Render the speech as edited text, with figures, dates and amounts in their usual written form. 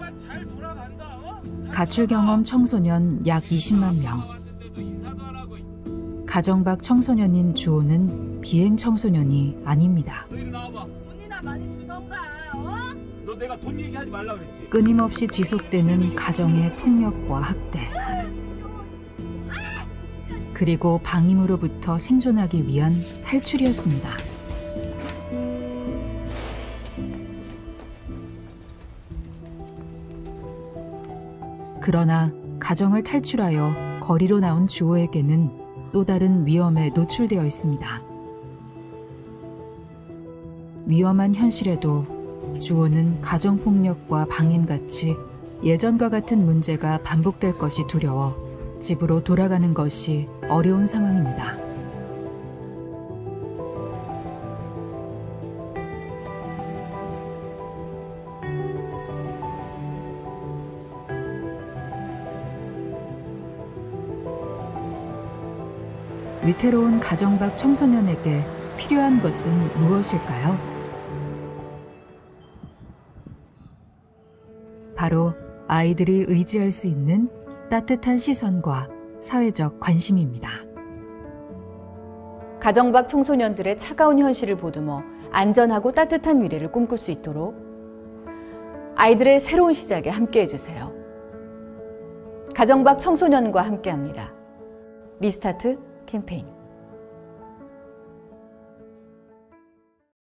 가출 경험 청소년 약 20만 명. 가정 밖 청소년인 주호는 비행 청소년이 아닙니다. 돈이나 많이 주던가. 너 내가 돈 얘기하지 말라 그랬지. 끊임없이 지속되는 가정의 폭력과 학대. 그리고 방임으로부터 생존하기 위한 탈출이었습니다. 그러나 가정을 탈출하여 거리로 나온 주호에게는 또 다른 위험에 노출되어 있습니다. 위험한 현실에도 주호는 가정폭력과 방임같이 예전과 같은 문제가 반복될 것이 두려워 집으로 돌아가는 것이 어려운 상황입니다. 위태로운 가정 밖 청소년에게 필요한 것은 무엇일까요? 바로 아이들이 의지할 수 있는 따뜻한 시선과 사회적 관심입니다. 가정 밖 청소년들의 차가운 현실을 보듬어 안전하고 따뜻한 미래를 꿈꿀 수 있도록 아이들의 새로운 시작에 함께해 주세요. 가정 밖 청소년과 함께합니다. 리스타트 캠페인.